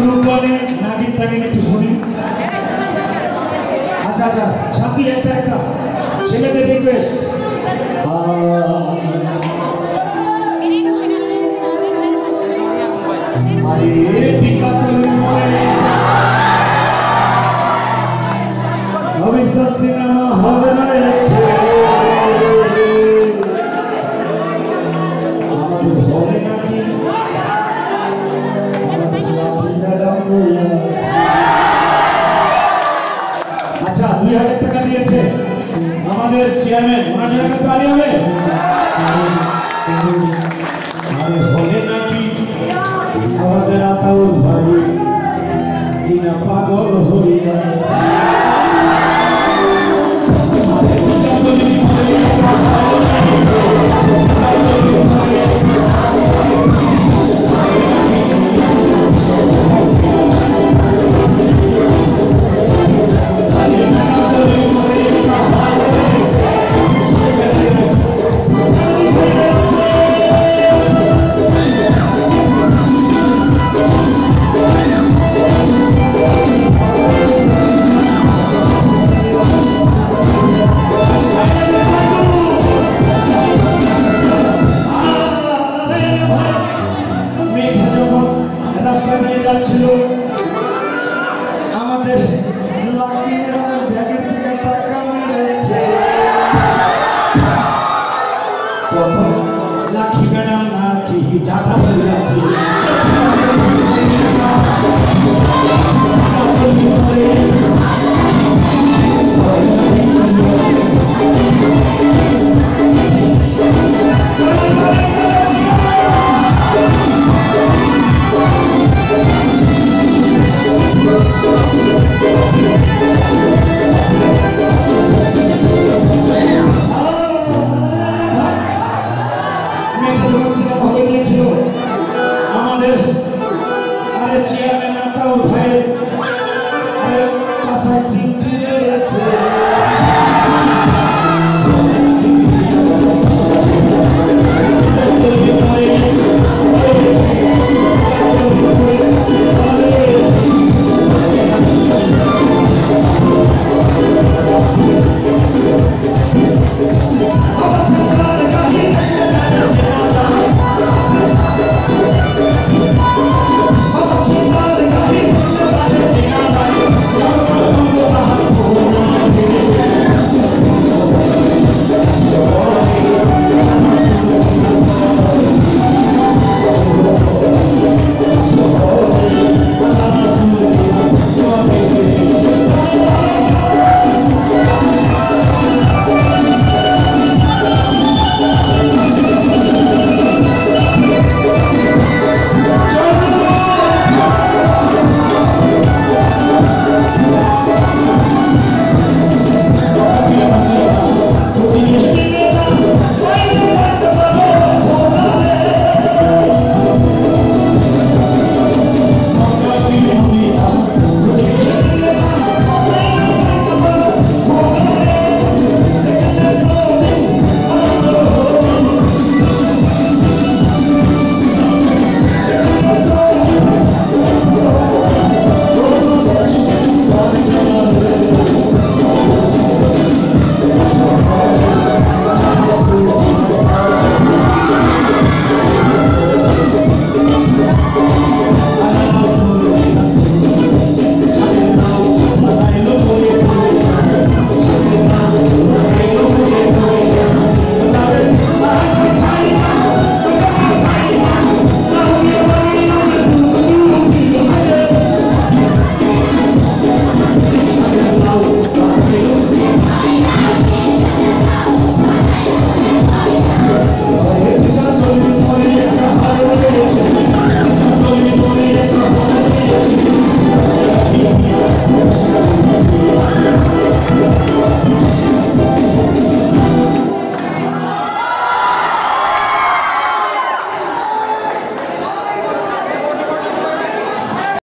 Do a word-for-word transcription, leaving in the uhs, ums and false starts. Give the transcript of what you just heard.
রূপনে নাগিন টাগিন একটু শুনি। আচ্ছা আচ্ছা সাথী একটা একটা ছেলেদের রিকোয়েস্ট। আরে বিকাতল মনে অবিশ্বাস সিনেমা হল রয়েছে আমাদের হলে নাকি আচ্ছা দুই হাজার টাকা দিয়েছে আমাদের চেয়ারম্যান, ওনার জন্য তালি হবে। আরে হলে নাকি আমাদের আতাউর ভাই জিনা পাগল হইয়া ছিল আমাদের ব্যাগের থেকে টাকা মেরেছে। প্রথম লাখি ম্যাডাম নাকি জাটা হয়ে যাচ্ছে আমাদের আরে চেয়ারম্যান আতাউর ভাইয়ের আরে পাশায় সিম্পল